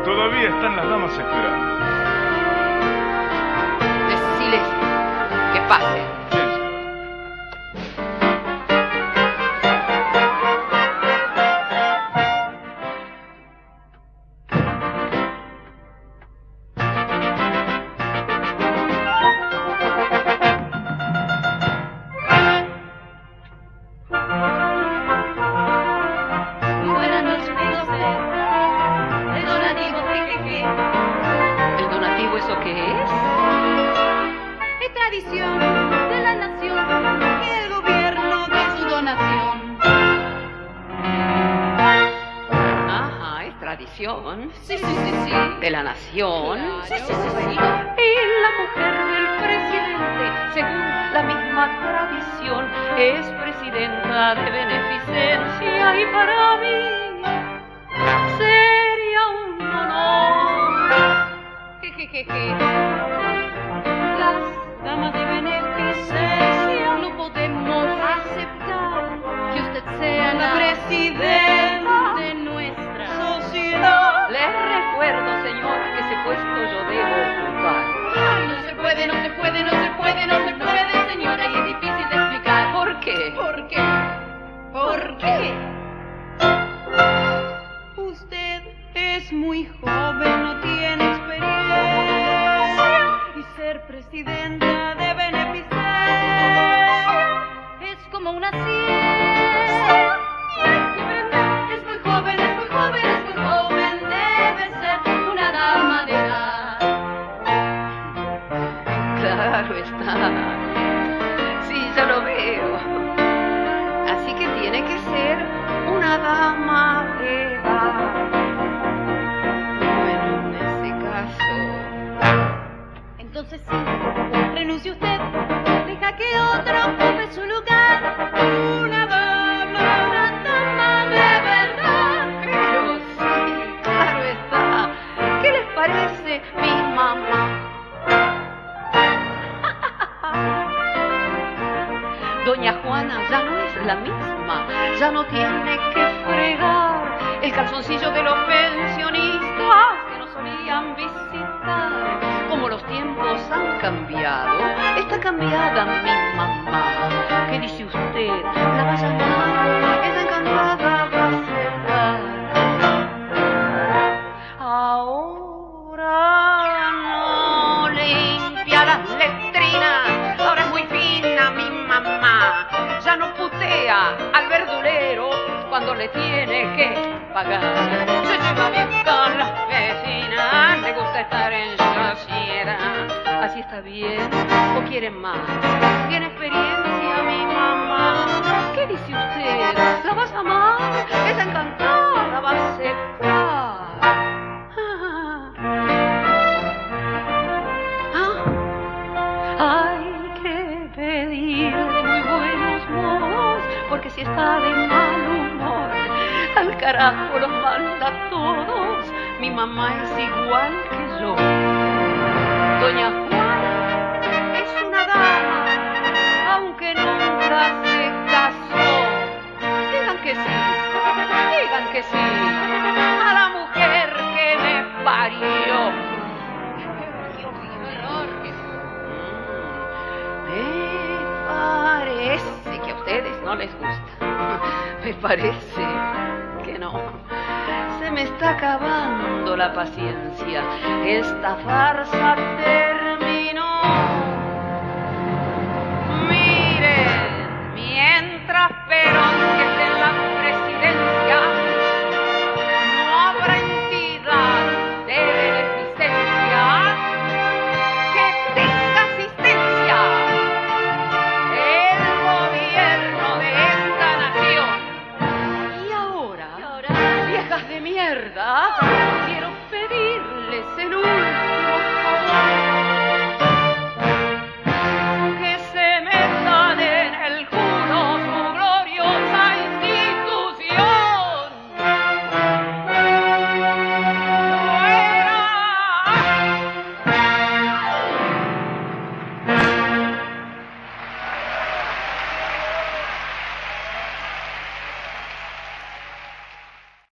Todavía están las damas esperando. Deciles que pasen. Sí. Buenas noches, vengo a hacer el donativo, jejeje. ¿El donativo eso qué es? Es tradición de la nación que el gobierno dé su donación. Ajá, es tradición Sí, sí, sí, sí. de la nación. Claro. Sí, sí, sí, sí. Y la mujer del presidente, según la misma tradición, es presidenta de beneficencia y para mí sería un honor. Jejejeje. Las damas de beneficencia no podemos aceptar que usted sea la presidenta de nuestra sociedad. Les recuerdo, señor, que ese puesto yo debo ocupar. Ay, no se puede, no se puede, no se puede, no se puede, señora, y es difícil de explicar. ¿Por qué? ¿Por qué? ¿Por qué? Usted es muy joven, no tiene experiencia, y ser presidenta de beneficencia es como una ciencia. Y hay que aprender. Es muy joven, es muy joven, es muy joven, debe ser una dama de edad. Claro está. Sí, ya lo veo. Así que tiene que ser una dama de edad. Bueno, en ese caso... Entonces sí, renuncie usted, deja que otro ocupe su lugar. Una dama de verdad. Pero sí, claro está. ¿Qué les parece mi mamá? Doña Juana ya no es la misma, ya no tiene que fregar el calzoncillo de los pensionistas que nos solían visitar. Como los tiempos han cambiado, está cambiada mi mamá. ¿Qué dice usted? La va a llamar, ella encantada va a aceptar. Ahora no limpia las letrinas, ahora es muy fina mi mamá. Ya no putea al verdulero cuando le tiene que pagar. Se lleva bien con las vecinas, le gusta estar en sociedad. Así está bien, o quiere más. Tiene experiencia mi mamá. ¿Qué dice usted? ¿La vas a amar? Está encantada, va a aceptar. Hay que pedir de muy buenos modos, porque si está de mal humor, al carajo los manda a todos. Mi mamá es igual que yo. Doña Juana es una dama, aunque nunca se casó. Digan que sí, digan que sí, a la mujer que me parió. Me parece que a ustedes no les gusta. Me parece que no. Se me está acabando la paciencia. Esta farsa terminó.